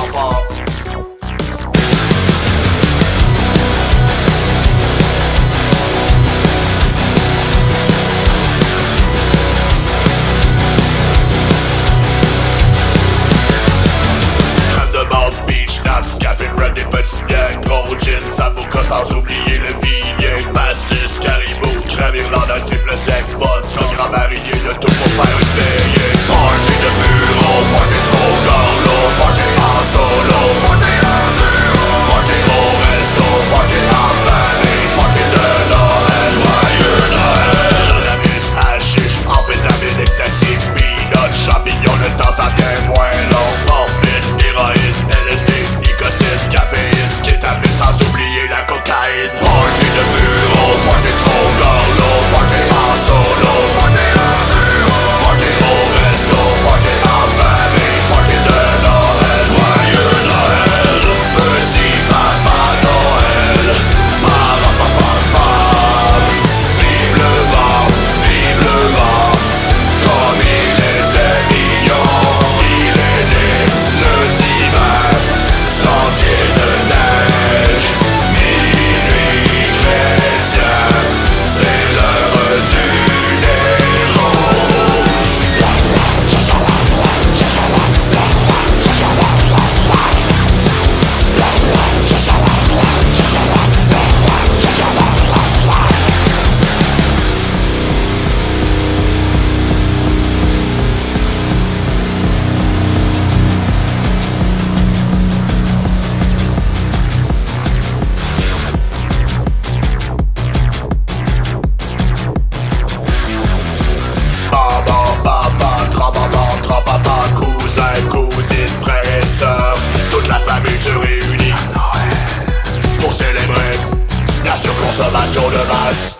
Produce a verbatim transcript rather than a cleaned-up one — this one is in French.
fort. Café, bread, des petits biens, gros gin, avocat, sans oublier le vignet, pastis, caribou, crème irlandaise, triple sec, vodka, grand marinier, le tout pour faire une veillée. Party de bureau, party trop gorlo, party en solo, party en duo, party au resto, party en famille, party de Noël, joyeux Noël. Cannabis, hashish, amphétamine, ecstasy, peanut, champignons, le temps ça vient moins long, morphine, héroïne, L S D, caféine, kétamine, sans oublier la cocaïne. Party de bureau, party trop gorlo, party en solo, party en duo, party au resto, party en famille, party de Noël, joyeux Noël, petit papa Noël, pam pam pam pam. Vive le vent, vive le vent, comme il était mignon, il est né le dimanche. Sentier de neige, minuit chrétien, c'est l'heure du nez rouge. Toute la famille se réunit pour célébrer la surconsommation de masse.